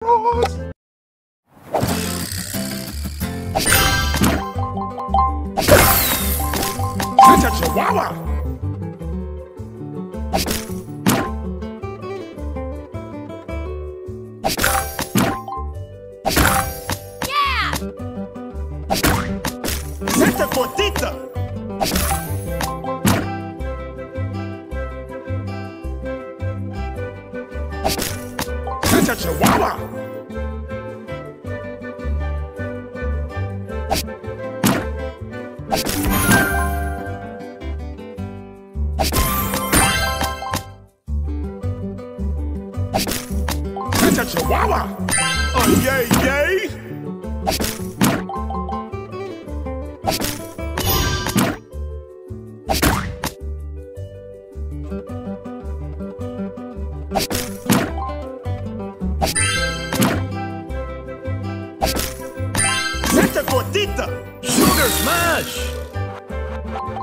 That's a Chihuahua! Yeah! That's a Gordita! That's a Chihuahua! That's a Chihuahua! Oh, yay, yay! That's a Gordita! Sugar Smash!